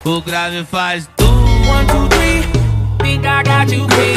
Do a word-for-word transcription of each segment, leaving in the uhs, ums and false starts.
O grave faz tu. One, two, three, think I got you pinned.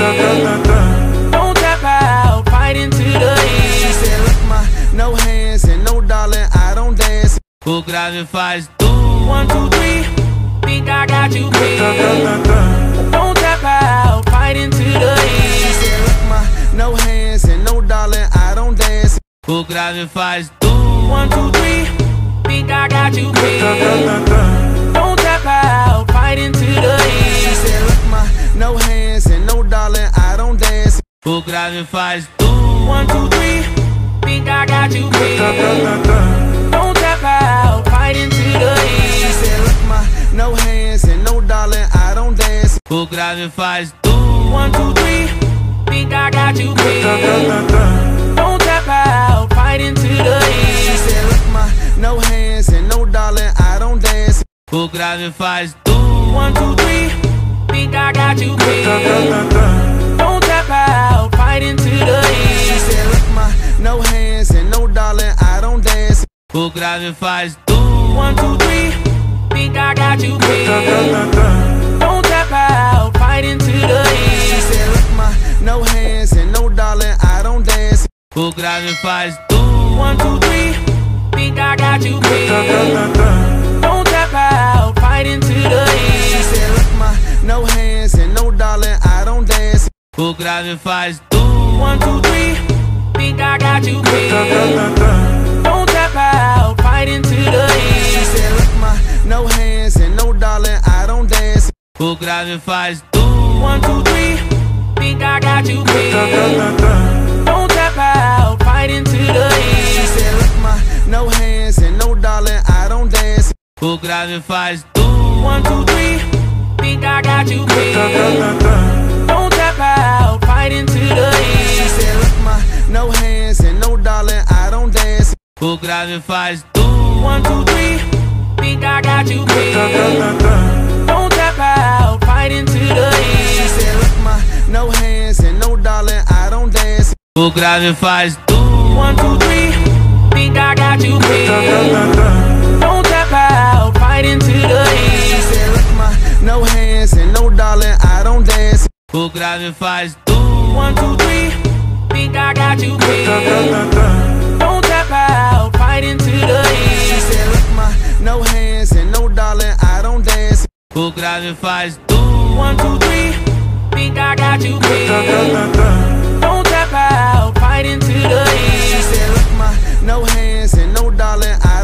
Don't tap out, fight into the end. She said, look my, no hands and no darling, I don't dance. O grave faz tu. One, two, three, think I got you pinned. Don't tap out, fight into the end. She said, look my, no hands and no darling, I don't dance. O grave faz tu. One, two, three, think I got you pinned. Don't tap out, fight into the end. She said, look my, no hands and no darling, I don't dance. O grave faz tu. One, two, three, think I got you pinned. Don't tap out, fight into the end. She said, look my, no hands and no darling, I don't dance. O grave faz tu. One, two, three, think I got you pinned. Don't tap out, fight into the end. She said, look my, no hands and no darling, I don't dance. O grave faz tu. One, two, three, think I got you pinned. Don't tap out, fight into the end. She said, look my, no hands and no darling, I don't dance. O grave faz tu. One, two, three, think I got you pinned. Don't tap out, fight into the end. She said, look my, no hands and no darling, I don't dance. O grave faz tu. One, two, three, think I got you pinned. Don't tap out, fight into the end. She said, look my, no hands and no darling, I don't dance. O grave faz tu. One, two, three, think I got you pinned. Don't tap out, fight into the end. She said, look my, no hands and no darling, I don't dance. O grave faz tu. One, two, three, think I got you pinned. Don't tap out, fight into the end. She said, look my, no hands and no darling, I don't dance. O grave faz tu. One, two, three, think I got you pinned. Don't tap out, fight into the end. She said, look my, no hands and no darling, I don't dance. O grave faz tu. One, two, three, think I got you pinned. Don't tap out, fight into the end. She said, look my, no hands and no darling, I don't dance. O grave faz tu. One, two, three, think I got you pinned. Don't tap out, fight into the end. She said, look my, no hands and no darling, I don't dance. O grave faz tu. One, two, three, think I got you pinned. Don't tap out, fight into the end. She said, look my, no hands and no darling, I don't dance. O grave faz tu. One, two, three, think I got you pinned. Don't tap out, fight into the end. She said, look my, no hands and no darling, I